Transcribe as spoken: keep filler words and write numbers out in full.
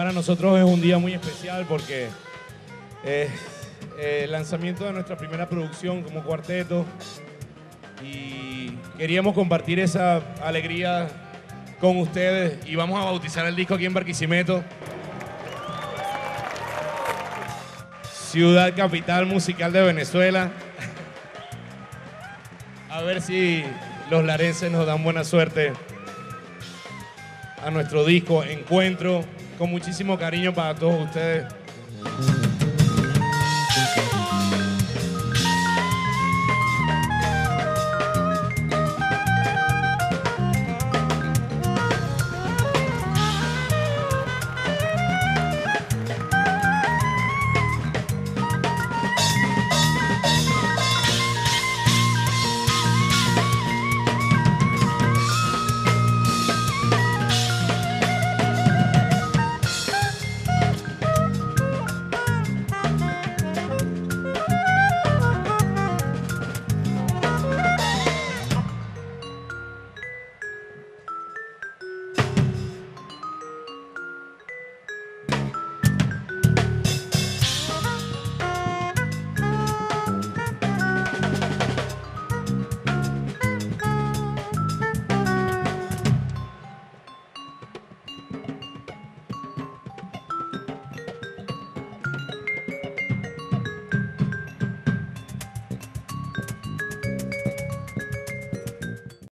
para nosotros es un día muy especial porque es el lanzamiento de nuestra primera producción como cuarteto y queríamos compartir esa alegría con ustedes y vamos a bautizar el disco aquí en Barquisimeto. Ciudad capital musical de Venezuela. A ver si los larenses nos dan buena suerte a nuestro disco Encuentro, con muchísimo cariño para todos ustedes.